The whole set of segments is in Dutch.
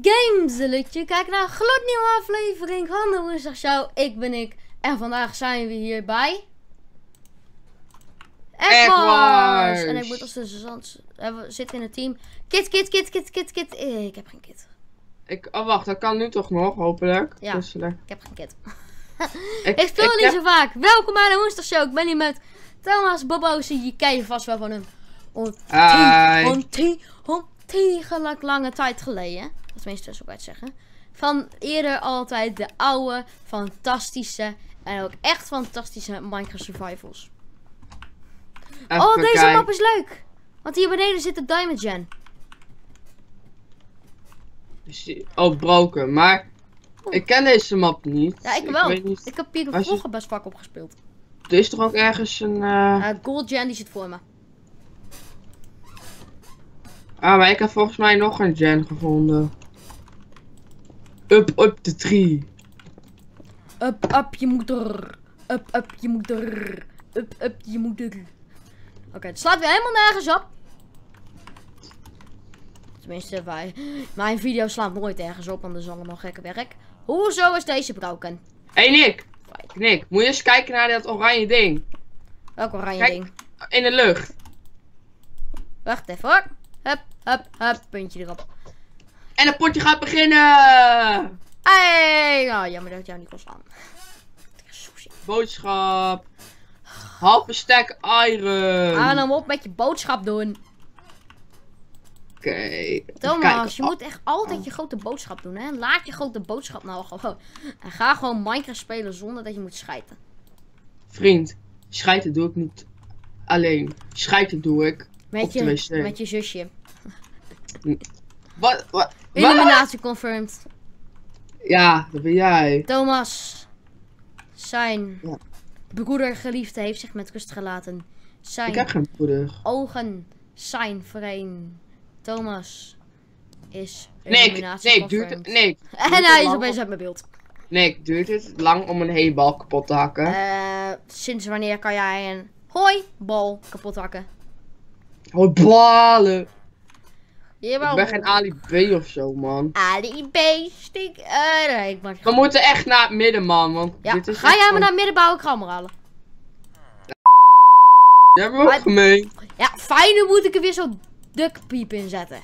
Gameselletje, kijk naar een gloednieuwe aflevering van de Woensdag Show. Ik ben ik en vandaag zijn we hier bij Ekwars. En ik moet als de zand. We zitten in het team. Kit. Ik heb geen kit. Oh wacht, dat kan nu toch nog, hopelijk. Ja, dus, ik heb geen kit. Ik speel niet zo vaak. Welkom bij de Woensdag Show. Ik ben hier met Thomas Bobo's. Je ken je vast wel van hem. Ontiegelijk lange tijd geleden. Tenminste, zo kan ik het zeggen. Van eerder altijd de oude, fantastische en ook echt fantastische Minecraft Survivals. Oh, deze map is leuk. Want hier beneden zit de Diamond Gen. Oh, broken. Maar ik ken deze map niet. Ja, ik wel. Weet niet. Ik heb hier de vroeger best vaak opgespeeld. Er is toch ook ergens een... Gold Gen die zit voor me. maar ik heb volgens mij nog een gen gevonden. Up the tree. Up je moeder. Up je moeder. Up je moeder. Oké, het slaat weer helemaal nergens op. Tenminste, mijn video slaat nooit ergens op, want dat is allemaal gekke werk. Hoezo is deze broken? Hey Nick, moet je eens kijken naar dat oranje ding. Welk oranje ding? In de lucht. Wacht even hoor. Hup, puntje erop. En het potje gaat beginnen! Hey, nou jammer dat ik jou niet kon slaan. Boodschap. Halve stack iron. Aan hem op met je boodschap doen. Oké. Thomas, je moet echt altijd je grote boodschap doen, hè? Laat je grote boodschap nou gewoon. En ga gewoon Minecraft spelen zonder dat je moet schijten. Vriend, schijten doe ik niet alleen. Schijten doe ik op de wc. Met je zusje. Wat? Illuminatie confirmed. Ja, dat ben jij. Thomas, zijn broeder geliefde heeft zich met rust gelaten. Zijn Ik heb geen broeder. ogen zijn vreemd. Thomas is Nee, duurt het. Nee. En hij is opeens uit mijn beeld. Nee, duurt het lang om een heebal kapot te hakken? Sinds wanneer kan jij een hooibal kapot hakken? Oh, balen. Ik ben geen Ali B of zo, man. Ali B, stik. Nee, we moeten echt naar het midden, man. Want ja, dit is ga jij maar naar het midden bouwen, ik ga hem halen. Jij bent ook gemeen. Ja, fijn, nu moet ik er weer zo'n duckpiep in zetten.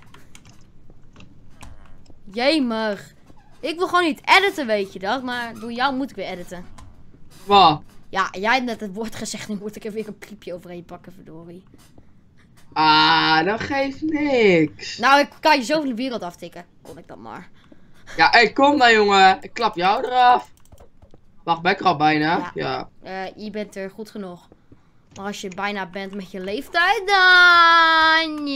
Jemig. Ik wil gewoon niet editen, weet je dat. Maar door jou moet ik weer editen. Wat? Ja, jij hebt net het woord gezegd. Nu moet ik er weer een piepje overheen pakken, verdorie. Dat geeft niks. Nou, ik kan je zo van de wereld aftikken. Kon ik dan maar. Ja, hey, kom dan, jongen. Ik klap jou eraf. Wacht, ben ik er al bijna? Ja. Je bent er goed genoeg. Maar als je bijna bent met je leeftijd, dan...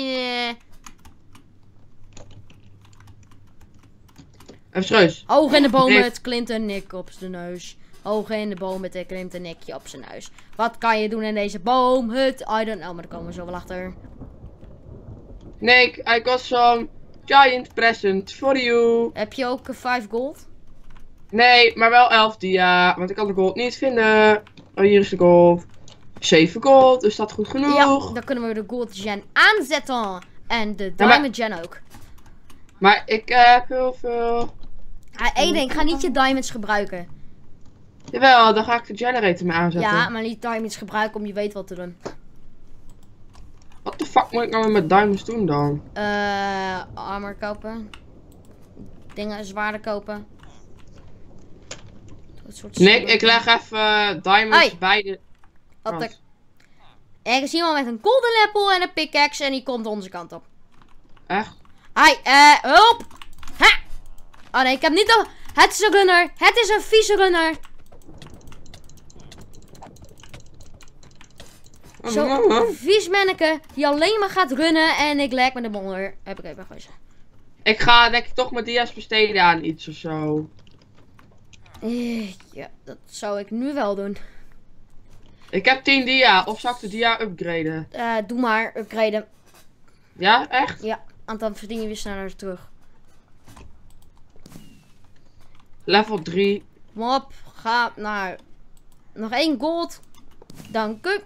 Even serieus. Hoog in de boom, het klimt een nik op zijn neus. Hoog in de boom, het klimt een nikje op zijn neus. Wat kan je doen in deze boomhut? I don't know, maar daar komen we zo wel achter. Nick, I got some giant present for you. Heb je ook 5 gold? Nee, maar wel 11 dia. Want ik kan de gold niet vinden. Oh, hier is de gold. 7 gold, dus dat goed genoeg. Ja, dan kunnen we de gold gen aanzetten. En de diamond gen ook. Maar ik heb heel veel... Eén ding, ga niet je diamonds gebruiken. Jawel, dan ga ik de generator mee aanzetten. Ja, maar niet diamonds gebruiken om je weet wat te doen. Wat de fuck moet ik nou met diamonds doen dan? Armor kopen. Dingen, zwaarden kopen. Nick, ik leg even diamonds bij de... Er is iemand met een golden apple en een pickaxe en die komt onze kant op. Echt? Hulp! Ha! Oh nee, ik heb niet al... Het is een runner. Het is een vieze runner. Zo'n vies manneke die alleen maar gaat runnen en ik leg met de bonder. Heb ik even gewezen. Ik ga denk ik toch mijn dia's besteden aan iets of zo. Ja, dat zou ik nu wel doen. Ik heb 10 dia. Of zal ik de dia upgraden? Doe maar, upgraden. Ja, echt? Ja, want dan verdien je weer sneller terug. Level 3. Kom op, ga naar... Nog 1 gold. Dank u.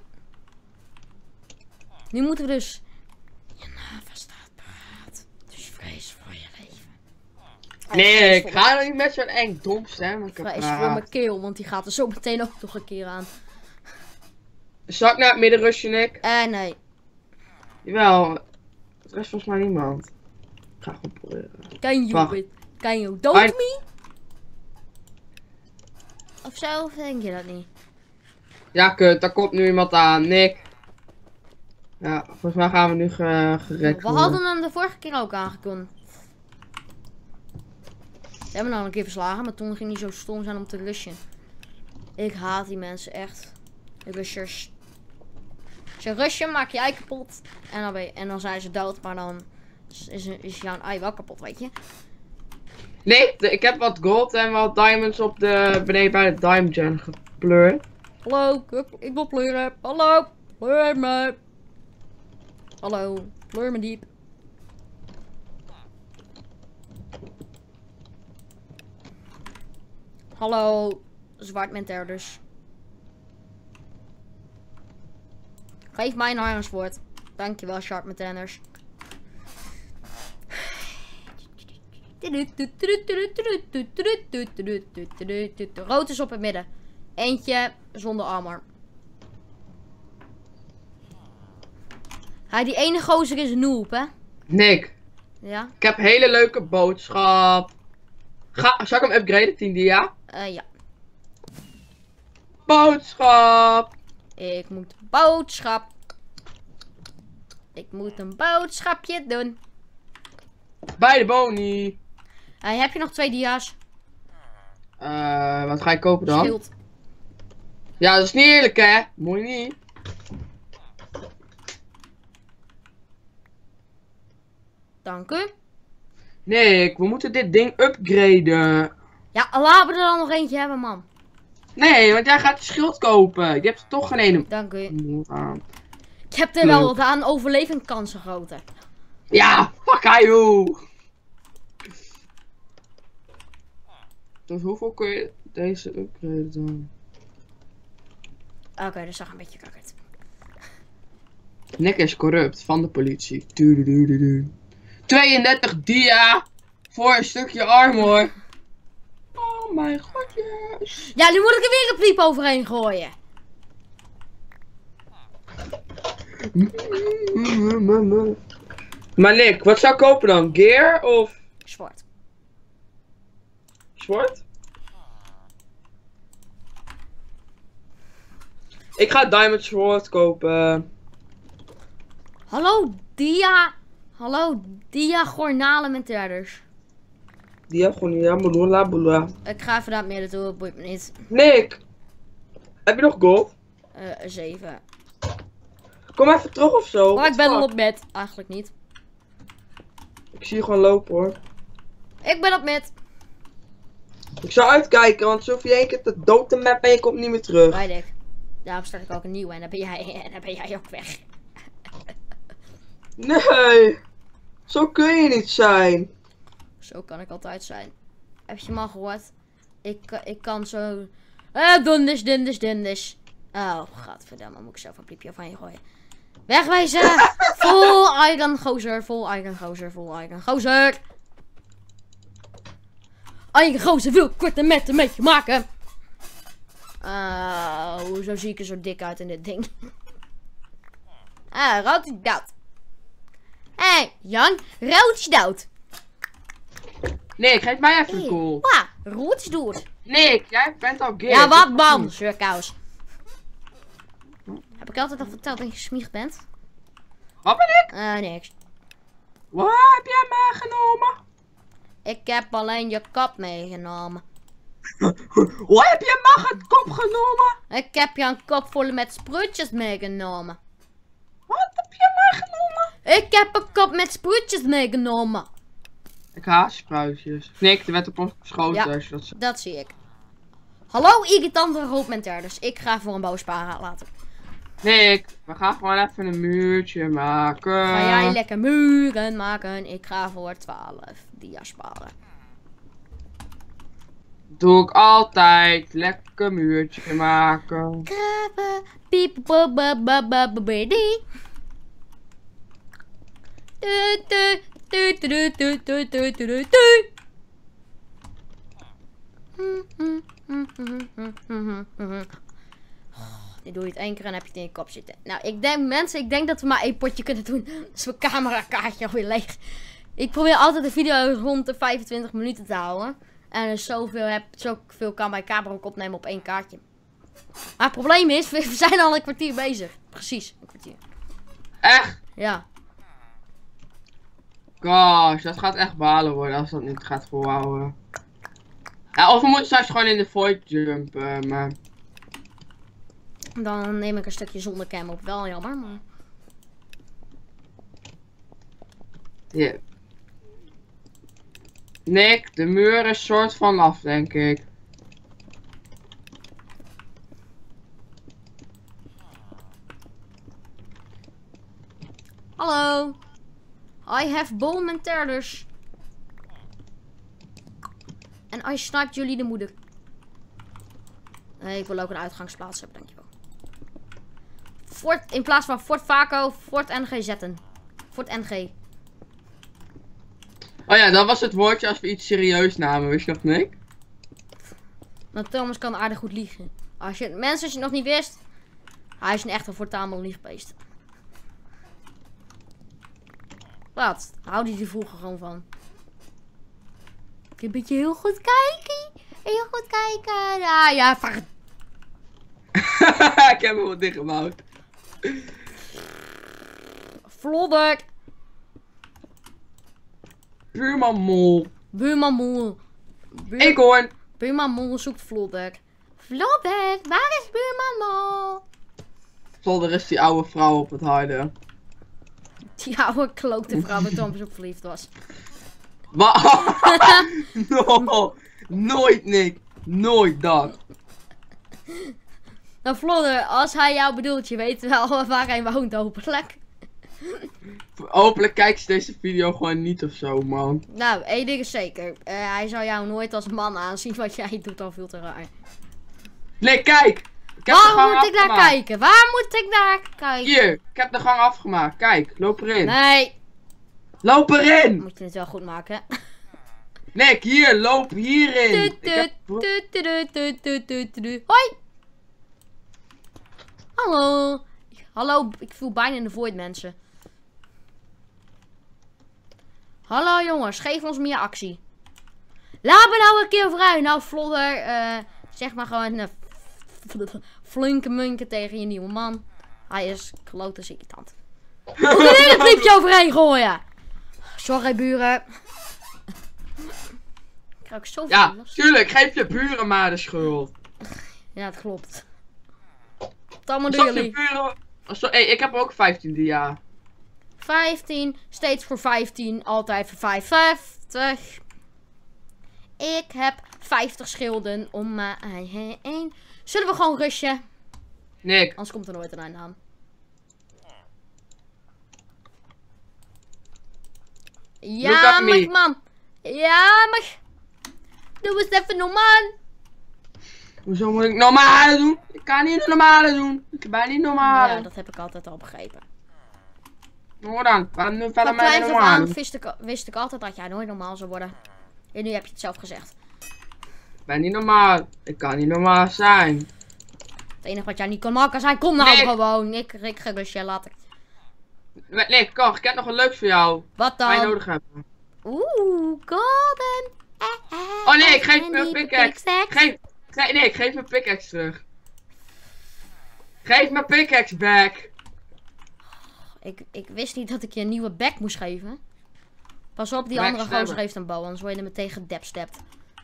Nu moeten we dus... Je navel staat paraat. Dus vrees voor je leven. Nee, ik ga er niet met zo'n eng dom stemmetje Vrees voor mijn keel, want die gaat er zo meteen ook nog een keer aan. Zal ik naar het midden rushen, Nick? Nee. Jawel. Het rest volgens mij niemand. Ik ga gewoon proberen. Can you don't me? Of zo, of denk je dat niet? Ja, kut. Daar komt nu iemand aan. Nick. Ja, volgens mij gaan we nu gerekt We hadden hem de vorige keer ook aangekondigd. We hebben hem een keer verslagen, maar toen ging hij zo stom zijn om te rushen. Ik haat die mensen echt. De rushers. Als je rushen, maak je ei kapot. En dan zijn ze dood, maar dan is jouw ei wel kapot, weet je. Nee, ik heb wat gold en wat diamonds op de beneden bij de diamond gen gepleurd. Hallo, ik wil pleuren. Hallo, pleur me. Hallo, pleur me diep. Hallo, zwartmenterders. Geef mij een Ironswoord. Dankjewel, sharpmentenders. Rood is op het midden. Eentje zonder armor. Die ene gozer is een noob, hè? Nick. Ja? Ik heb een hele leuke boodschap. Zal ik hem upgraden, 10 dia? Ja. Boodschap. Ik moet boodschap. Ik moet een boodschapje doen. Bij de boni. Heb je nog 2 dia's? Wat ga je kopen dan? Schild. Ja, dat is niet eerlijk, hè? Mooi niet. Dank u. Nick, we moeten dit ding upgraden. Ja, laten we er dan nog eentje hebben, man. Nee, want jij gaat de schild kopen. Je hebt er toch geen ene. Dank u. Aan. Ik heb er wel wat aan. Overlevingskansen groter. Ja, fuck joh. Dus hoeveel kun je deze upgraden dan? Oké, dat zag een beetje kak uit. Nick is corrupt van de politie. 32 dia voor een stukje armor. Oh mijn godjes. Ja, nu moet ik er weer een piep overheen gooien. Maar Nick, wat zou ik kopen dan? Gear of Zwart. zwart? Ik ga Diamond Sword kopen. Hallo, dia. Hallo, dia garnalenmenterders. Diagonia. Ik ga even naar het midden toe, boeit me niet. Nick, heb je nog gold? 7. Kom even terug of zo. Maar ik ben al op bed. Eigenlijk niet. Ik zie je gewoon lopen hoor. Ik ben op bed. Ik zou uitkijken, want zo je één keer te dood de map en je komt niet meer terug. Weet ik. Daarom start ik ook een nieuwe en dan ben jij ook weg. Nee, zo kun je niet zijn. Zo kan ik altijd zijn. Heb je me al gehoord? Ik kan zo... Dunders. Oh, godverdamme. Moet ik zelf een piepje van je gooien. Wegwijzen! Full iron gozer. Iron gozer. Iron gozer wil korte metten met je maken. Hoezo zie ik er zo dik uit in dit ding? Rood is dood. Jan, rood is dood. Nick, geef mij even een goal. Rood is dood. Nick, jij bent al gay. Ja, wat man, surkous. Heb ik altijd al verteld dat je gesmiegd bent? Wat ben ik? Niks. Wat heb jij meegenomen? Ik heb alleen je kop meegenomen. Wat heb je mijn kop genomen? Ik heb je een kop vol met spruitjes meegenomen. Wat heb je meegenomen? Ik heb een kop met spruitjes meegenomen. Ik haat spruitjes. Nick, er werd op ons geschoten. Ja, als je dat zegt. dat zie ik. Hallo, irritante roodmenterders. Ik ga voor een bouwspara laten. Nick, we gaan gewoon even een muurtje maken. Ga jij lekker muren maken? Ik ga voor 12 dia sparen. Doe ik altijd. Lekker muurtje maken. Graven. Piep. Bababababababidi. Nu doe je het 1 keer en heb je het in je kop zitten. Nou, ik denk dat we maar 1 potje kunnen doen. Dus mijn camerakaartje alweer leeg. Ik probeer altijd de video rond de 25 minuten te houden. En zoveel kan mijn camera ook opnemen op 1 kaartje. Maar het probleem is, we zijn al een kwartier bezig. Precies, een kwartier. Echt? Ja. Gosh, dat gaat echt balen worden als dat niet gaat volhouden. Ja, of we moeten straks gewoon in de void jumpen, maar... Dan neem ik een stukje zonder cam op. Wel jammer, maar... Yeah. Nick, de muur is soort van af, denk ik. Hallo. I have bone and terders. En I sniped jullie de moeder. Nee, ik wil ook een uitgangsplaats hebben, dankjewel. Fort, in plaats van Fort Vaco, Fort NG zetten. Fort NG. Oh ja, dat was het woordje als we iets serieus namen, wist je dat, Nick? Nou, Thomas kan aardig goed liegen. Als je het nog niet wist, hij is een echte voortamel liegbeest. Wat? Hou die vroeger gewoon van. Een beetje heel goed kijken. Heel goed kijken. Ah, ja, vraag het. Ik heb hem wat dichtgebouwd. Vlodder. Buurman Mol. Buurman Mol. Eekhoorn. Buurman Mol zoekt Vlodder. Vlodder, waar is buurman Mol? Zonder is die oude vrouw op het harde. Die oude klote vrouw waar Thomas op verliefd was. No, nooit, Nick. Nooit dat. Nou, Vlodder, als hij jou bedoelt, je weet wel waar hij woont, hopelijk. Hopelijk kijkt ze deze video gewoon niet of zo, man. Nou, één ding is zeker. Hij zou jou nooit als man aanzien, wat jij doet al veel te raar. Nee, kijk! Ik heb Waar moet ik naar kijken? Waar moet ik naar kijken? Hier, ik heb de gang afgemaakt. Kijk, loop erin. Nee. Loop erin! Moet je het wel goed maken. Nick, hier, loop hierin. Hoi! Hallo. Hallo, ik voel bijna in de void, mensen. Hallo jongens, geef ons meer actie. Laat me nou een keer vrij. Nou, Vlodder, zeg maar gewoon een flinke munken tegen je nieuwe man. Hij is klote irritant. Moet er een briefje overheen gooien. Sorry, buren. Ik krijg ook zoveel Ja, last. tuurlijk, geef je buren maar de schuld. Ja, het klopt. Wat allemaal doen Alsof je jullie? buren... Hey, ik heb ook 15 jaar. 15, steeds voor 15, altijd voor 55. Ik heb 50 schilden om mij heen. Zullen we gewoon rushen? Nick. Anders komt er nooit een einde aan. Ja, maar man. Ja, maar. Doe eens even normaal. Hoezo moet ik normale doen? Ik kan niet normale doen. Ik ben niet normaal. Ja, dat heb ik altijd al begrepen. Hoor dan, waarom nu Van verder mij kleins af normaal aan doen? wist ik altijd dat jij nooit normaal zou worden. En nu heb je het zelf gezegd. Ik ben niet normaal. Ik kan niet normaal zijn. Het enige wat jij niet kan maken zijn, kom nou Nee. gewoon. Ik ga rusje later. Nee, Kor, ik heb nog een leuks voor jou. Wat Wat wij dan? nodig hebben. Golden. Oh nee, ik geef me een die pickaxe. Ik geef mijn pickaxe terug. Geef mijn pickaxe back. Ik wist niet dat ik je een nieuwe back moest geven. Pas op, die andere Backstabber. gozer heeft een bow, anders word je er meteen gedabstapt.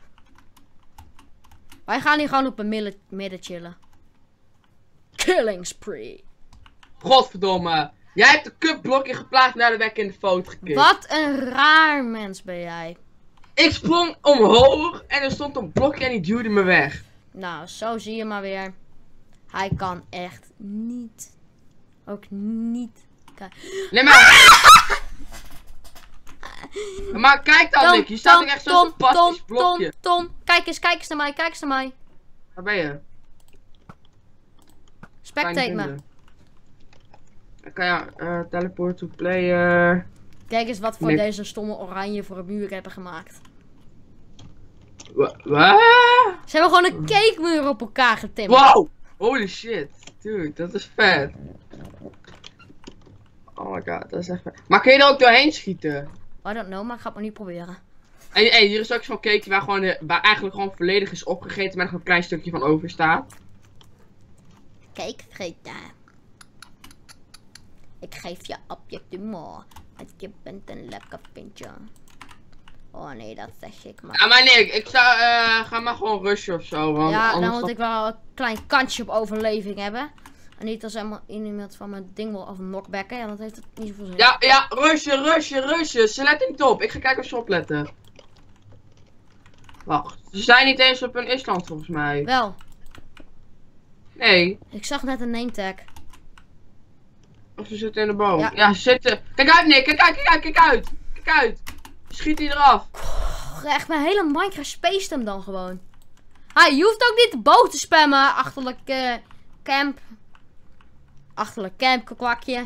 Wij gaan hier gewoon op een midden chillen. Killing spree. Godverdomme. Jij hebt een cupblokje geplaatst naar de weg in de foto gekikt. Wat een raar mens ben jij. Ik sprong omhoog en er stond een blokje en die duwde me weg. Nou, zo zie je maar weer. Hij kan echt niet. Ook niet. Nee, maar kijk dan, Nick. Hier staat er echt zo'n sympathisch blokje. Tom. Kijk eens naar mij, Waar ben je? Spectate me. Dan kan je teleport to player. Kijk eens wat voor Nick. deze stomme oranje voor een muur hebben gemaakt. Wat? Ze hebben gewoon een cake muur op elkaar getimmerd. Wow! Holy shit. Dude, dat is vet. Oh my god, dat is echt vet. Maar kun je er ook doorheen schieten? I don't know, maar ik ga het maar niet proberen. En hier is ook zo'n cakeje waar, waar eigenlijk gewoon volledig is opgegeten, maar er nog een klein stukje van over staat. Cake vreten. Ik geef je op je tumor. Want je bent een lekker pintje. Oh nee, dat zeg ik maar. Ja, maar nee, ik zou, ga maar gewoon rushen of zo. Want Ja, dan anders moet ik wel een klein kansje op overleving hebben. En niet als helemaal iemand van mijn ding wil of knockbacken. Ja, dat heeft het niet zoveel zin. Ja, rushen. Ze letten niet op. Ik ga kijken of ze opletten. Wacht, ze zijn niet eens op een Island volgens mij. Wel, Nee, ik zag net een name tag. of ze zitten in de boom. Ja. Ja, ze zitten. Kijk uit, Nick, kijk uit. Schiet die eraf. Echt, mijn hele Minecraft spaced hem dan gewoon. Je hoeft ook niet de boot te spammen. Achterlijk camp. Achterlijk camp, kwakje.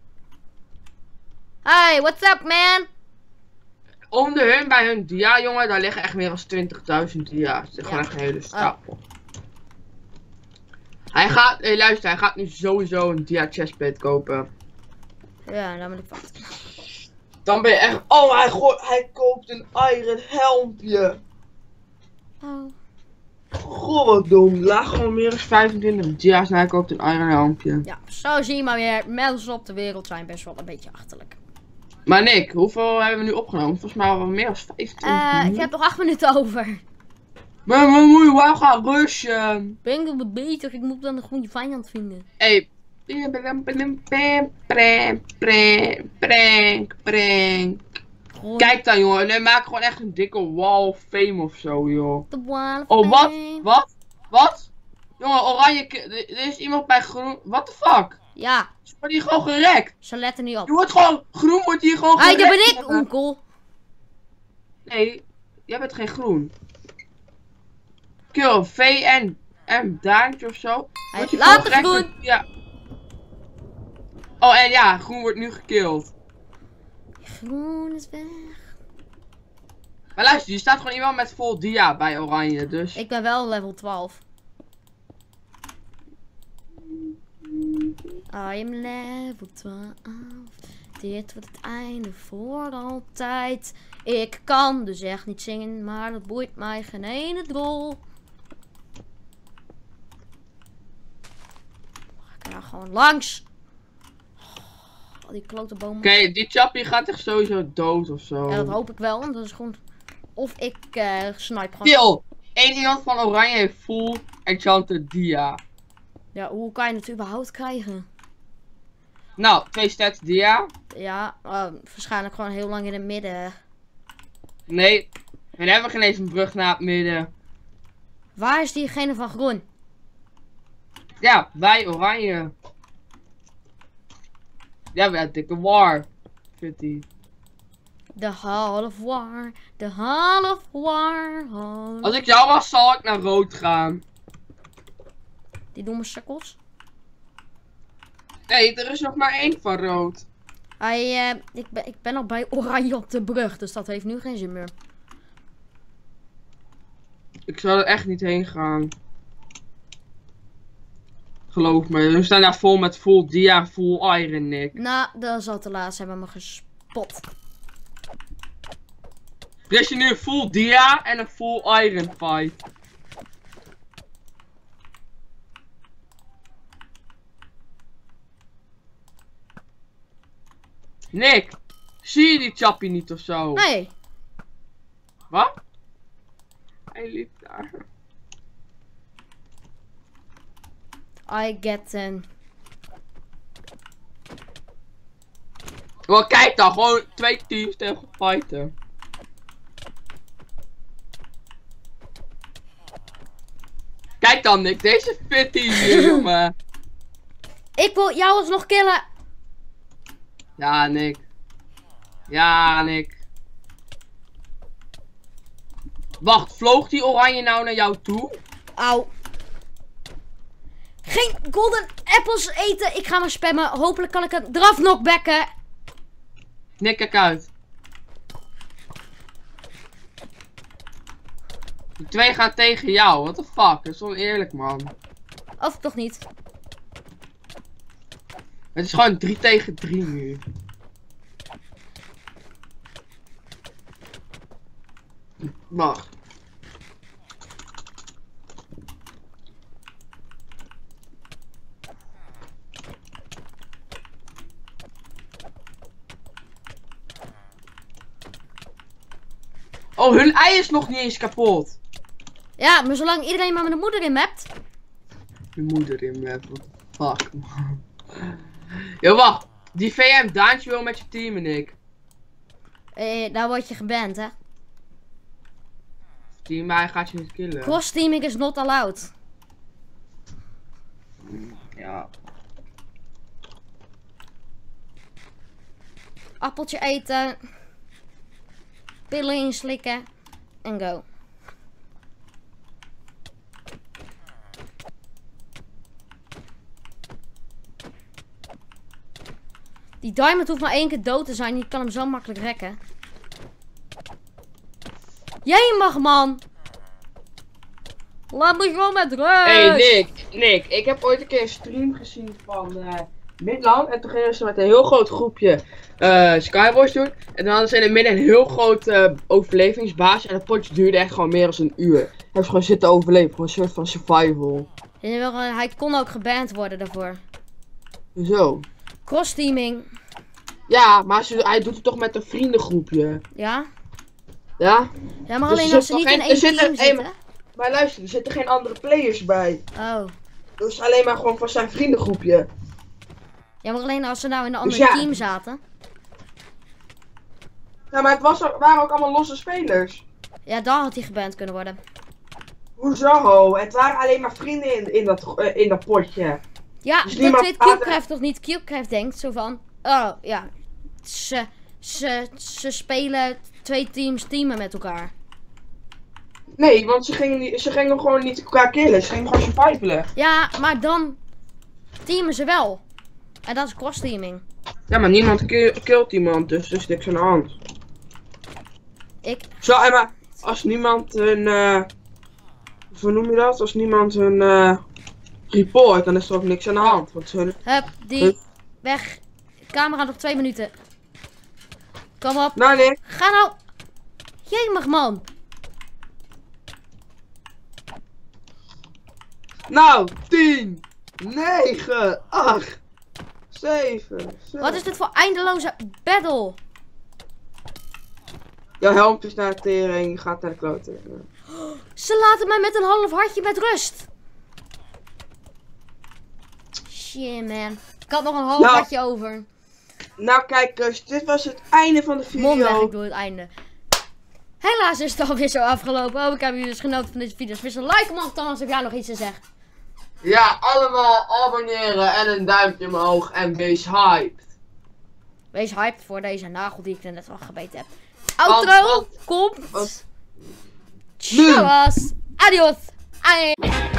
Hey, what's up, man? Onder hun, bij hun dia, jongen, daar liggen echt meer dan 20.000 dia's. Het is gewoon echt een hele stapel. Hij gaat, luister, hij gaat nu sowieso een dia chestplate kopen. Ja, dan ben ik wachten. Dan ben je echt, oh hij koopt een iron helmpje. Oh. Goh, wat dom. Laag gewoon meer dan 25 dia's en hij koopt een iron helmpje. Ja, zo zie je maar weer. Mensen op de wereld zijn best wel een beetje achterlijk. Maar Nick, hoeveel hebben we nu opgenomen? Volgens mij al meer dan 25 Ik heb nog 8 minuten over. Maar we moeten wel gaan rushen. Ben ik beter? Ik moet dan een goede vijand vinden. Hey. Prank. Gewoon Kijk dan, jongen. Nee, maak gewoon echt een dikke wall of fame of zo, joh. de wall of Oh, fame. wat? Jongen, oranje. Er is iemand bij groen. What the fuck? Ja, Ze wordt hier gewoon gerekt. ze letten niet op. Je wordt gewoon. Groen wordt hier gewoon Hey, gerekt. dat ben ik, onkel. Nee, jij bent geen groen. Kill, VN. En Daantje of zo. Hey, Word je laat gewoon het gerekt groen. Ja. Oh, en ja, groen wordt nu gekilld. Groen is weg. Maar luister, je staat gewoon iemand met vol dia bij oranje, dus. Ik ben wel level 12. I am level 12. Dit wordt het einde voor altijd. Ik kan dus echt niet zingen, maar dat boeit mij geen ene drol. Ga ik er nou gewoon langs? Al die klote bomen. Oké, die chappie gaat echt sowieso dood of zo. Ja, dat hoop ik wel, want dat is gewoon... Of ik snipe gewoon. Kill! Eén iemand van oranje heeft full enchanted dia. Ja, hoe kan je het überhaupt krijgen? Nou, 2 stats dia. Ja, waarschijnlijk gewoon heel lang in het midden. Nee, we hebben geen eens een brug naar het midden. Waar is diegene van groen? Ja, wij oranje. Ja, we hebben dikke war. Vindt hij. The Hall of War. The Hall of War. Als ik jou was, zal ik naar rood gaan. Die doen me sukkels. Nee, er is nog maar 1 van rood. Ik ben al bij oranje op de brug, dus dat heeft nu geen zin meer. Ik zal er echt niet heen gaan. Geloof me, we staan daar vol met full dia, full iron, Nick. Nou, dat is al te laat. Ze hebben me gespot. Er is je nu een full dia en een full iron fight. Nick, zie je die chappie niet of zo? Nee. Wat? Hij liep daar. I get an... Wel, kijk dan, gewoon 2 teams tegen fighten. Kijk dan, Nick, deze fitty hier, jongen. Ik wil jou alsnog killen. Ja, Nick. Ja, Nick. Wacht, vloog die oranje nou naar jou toe? Auw. Geen golden apples eten. Ik ga maar spammen. Hopelijk kan ik hem eraf knockbacken. Nick, kijk uit. Die 2 gaan tegen jou. What the fuck? Dat is oneerlijk, man. Of toch niet? Het is gewoon 3 tegen 3 nu. Mag. Oh, hun ei is nog niet eens kapot. Ja, maar zolang iedereen maar met de moeder in hebt. Je moeder in me. What the fuck, man. Yo, wacht. Die VM Daantje wil met je team en ik. Daar word je geband, hè? Team mij gaat je niet killen. Cross teaming is not allowed. Ja. Appeltje eten. Pillen inslikken. En go. Die diamond hoeft maar 1 keer dood te zijn. Je kan hem zo makkelijk rekken. Jij mag, man. Laat me gewoon met rust. Hey Nick, ik heb ooit een keer een stream gezien van Midland. En toen gingen ze met een heel groot groepje Skywars doen. En dan hadden ze in het midden een heel groot overlevingsbaas. En dat potje duurde echt gewoon meer dan een uur. Hebben ze gewoon zitten overleven, gewoon een soort van survival. Hij kon ook geband worden daarvoor. Zo. Cross teaming. Ja, maar hij doet het toch met een vriendengroepje. Ja? Ja? Ja, maar Dus alleen er als ze zit niet toch in geen- één er team zitten- zitten. Maar luister, er zitten geen andere players bij. Oh. Dus alleen maar gewoon van zijn vriendengroepje. Ja, maar alleen als ze nou in een Dus ander ja. team zaten. Ja, maar waren ook allemaal losse spelers. Ja, dan had hij geband kunnen worden. Hoezo? Het waren alleen maar vrienden in dat potje. Ja, Dus dat niemand weet praat- CubeCraft toch niet? CubeCraft denkt zo van... Oh, ja. Ze spelen 2 teamen met elkaar. Nee, want ze gingen gewoon niet elkaar killen. Ze gingen gewoon survivalen. Ja, maar dan teamen ze wel. En dat is cross teaming. Ja, maar niemand killt iemand, dus er is niks aan de hand. Ik... Zo, maar als niemand hun... hoe noem je dat? Als niemand hun report, dan is er ook niks aan de hand. Want hun... Hup, die... Weg. Camera nog 2 minuten. Kom op. Nou, nee. Ga nou. Jemig, man. Nou, 10, 9, 8, 7, 6. Wat is dit voor eindeloze battle? Jouw helm is naar de tering, je gaat naar de kloten. Ze laten mij met een half hartje met rust. Shit, man. Ik had nog een half Nou. hartje over. Nou kijkers, dit was het einde van de Mond weg, video. ik doe het einde. Helaas is het alweer zo afgelopen. Hoop ik heb jullie dus genoten van deze video. Dus een like omhoog, Thomas, heb jij nog iets te zeggen? Ja, allemaal abonneren en een duimpje omhoog en wees hyped. Wees hyped voor deze nagel die ik er net al gebeten heb. Outro komt. Want- Nu. Tjallas. Adios. Ai.